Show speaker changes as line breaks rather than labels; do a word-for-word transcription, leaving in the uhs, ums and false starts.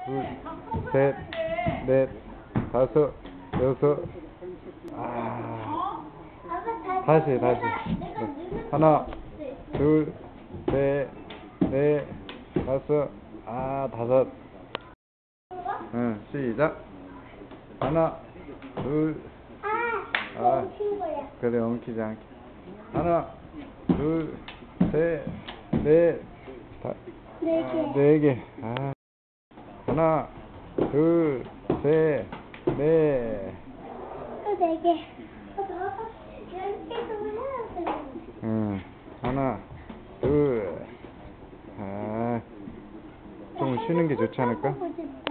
둘, 셋, 넷, 다섯, 여섯. 아, 다시, 다시. 하나, 둘, 셋, 넷, 다섯. 아, 다섯. 응, 시작. 하나, 둘. 아, 그래, 엉키지 않게. 하나, 둘, 셋, 넷, 다,
네 개.
네 개. 아, 하나, 둘, 셋, 넷.
또 네 개. 어, 더, 열 개도 해야 돼.
응, 하나, 둘. 아, 좀 쉬는 게 좋지 않을까?